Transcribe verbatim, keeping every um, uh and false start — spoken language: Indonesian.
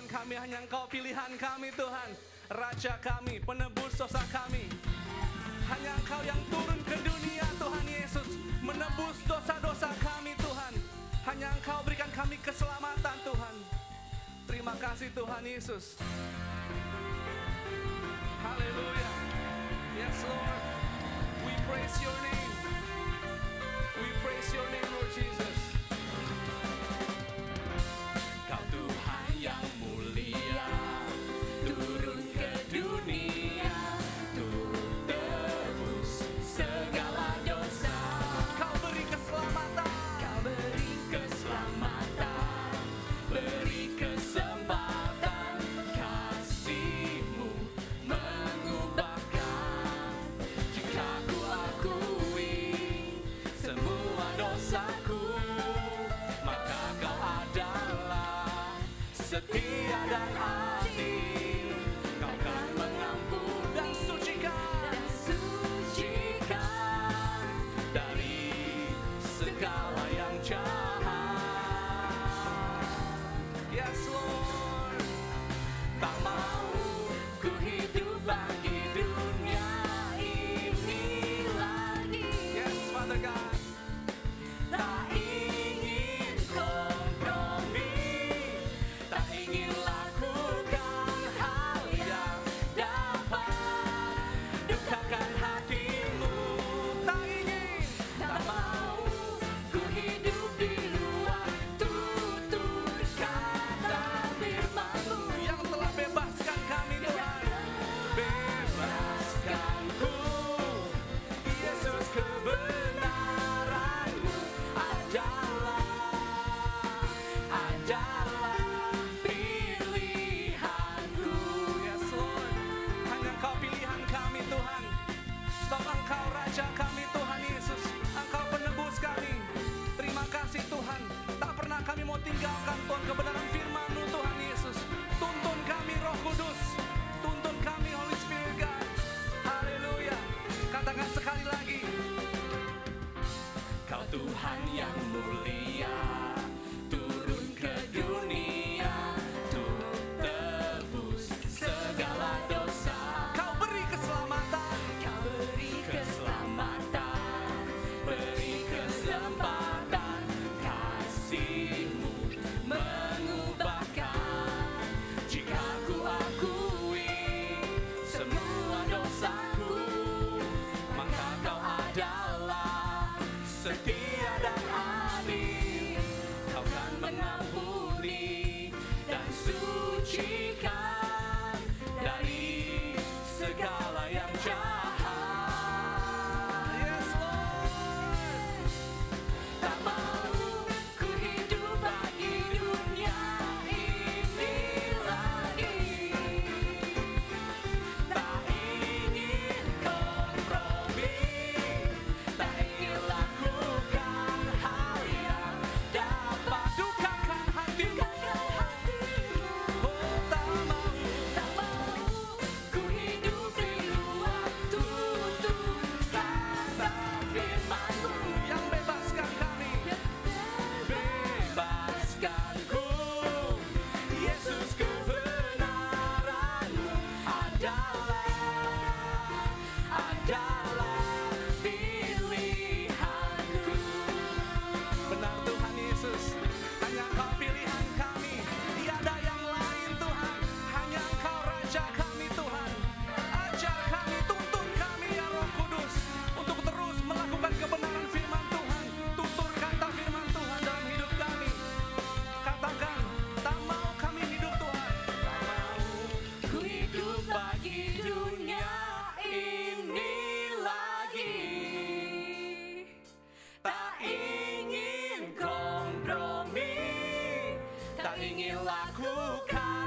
Tuhan kami, hanya Engkau pilihan kami Tuhan. Raja kami, penebus dosa kami. Hanya Engkau yang turun ke dunia Tuhan Yesus, menebus dosa-dosa kami Tuhan. Hanya Engkau berikan kami keselamatan Tuhan. Terima kasih Tuhan Yesus. Haleluya. Yes Lord, we praise your name. We praise your name Lord Jesus. Kau Tuhan yang mulia, turun ke dunia untuk tebus segala dosa. Kau beri keselamatan. Kau beri keselamatan, beri kesempatan. Kasih-Mu mengubahkan. Jika ku akui semua dosaku, maka Kau adalah setia dan adil. Kau kan mengampuni Dan sucikan. dan sucikan dari segala yang jahat. Yes Lord. Tak mau ku hidup bagi dunia ini lagi. Yes Father God. Tak ingin kompromi, tak ingin lakukan hal yang dapat dukakan hatimu. Tak ingin. Tak mau ku hidup di luar tutur kata firman-Mu Yang telah bebaskan kami Tuhan. bebaskanku. Yesus, kebenaran-Mu adalah adalah pilihanku. Yes Lord. Hanya Engkau pilihan kami Tuhan. Sebab Engkau Raja kami Tuhan Yesus. Engkau penebus kami. Terima kasih Tuhan. Tak pernah kami mau tinggalkan Tuhan kebenaran firman-Mu Tuhan Yesus. Tuntun kami Roh Kudus. Tuntun kami Holy Spirit God. Haleluya. Katakan sekali lagi. Kau Tuhan yang mulia, turun ke dunia untuk tebus segala dosa. Kau beri keselamatan. Kau beri keselamatan, beri kesempatan. Kasih-Mu mengubahkan. Jika ku akui semua dosaku, maka Kau adalah setia dan adil. Kau kan mengampuni dan sucikan dari segala yang jahat. Yes Lord. Tak mau ku hidup bagi dunia ini lagi. Tak ingin kompromi, tak ingin lakukan hal yang dapat Dukakan hatimu. dukakan hatimu. Oh tak mau. Tak mau ku hidup di luar tutur kata firman-Mu Yang bebaskan kami. bebaskanku. Yesus, kebenaran-Mu adalah adalah pilihanku. Benar Tuhan Yesus, hanya Engkau pilihan kami. Tiada yang lain Tuhan, hanya Engkau Raja kami Tuhan. Ajar kami, tuntun kami ya Roh Kudus, untuk terus melakukan kebenaran firman Tuhan. Tutur kata firman Tuhan dalam hidup kami. Katakan, tak mau kami hidup Tuhan. Tak mau. Ku hidup bagi dunia ini lagi. Tak ingin kompromi, tak ingin lakukan